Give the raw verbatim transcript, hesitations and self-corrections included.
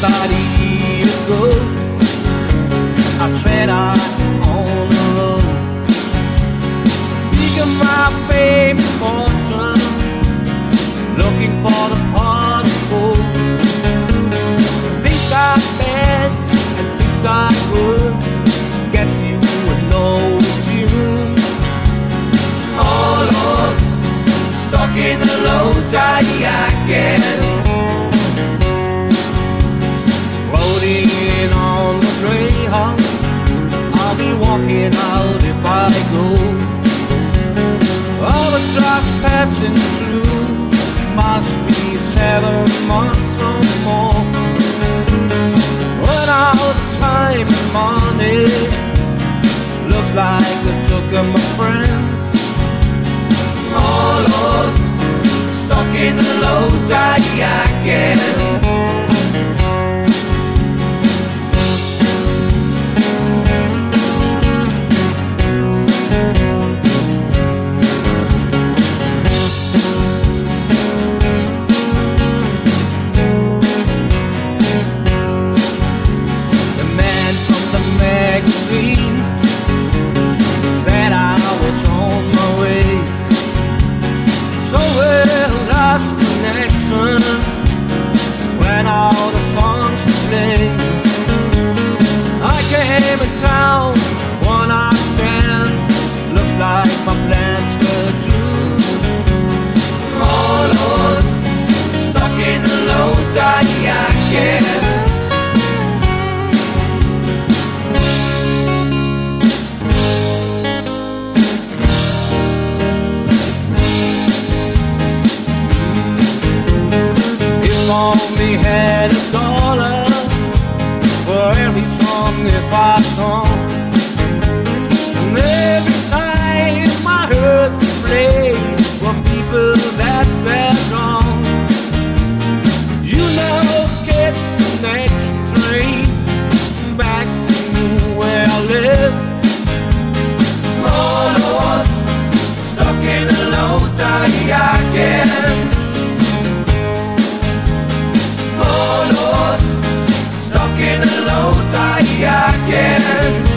somebody to go. I said I'm on the road, seeking my fame and fortune, looking for the pot of gold. Things got bad and things got good. Guess you would know June. Oh Lord, stuck in the low tide again. Loading on the Greyhound, I'll be walking out if I go. All the trucks passing through must be seven months or more. Run out of time and money, looks like they took my friends. Oh Lord, stuck in the low tide again. Said I was on my way, so well lost connections when all the songs play. I came in town, one night stand, looks like my plans were true. Oh Lord, stuck in the low tide again. Only had a dollar for every song if I sung, and every time I heard them play were people that they're wrong. You never catch the next train back to where I live. Oh Lord, stuck in a low tide again. Stuck in a low tide again.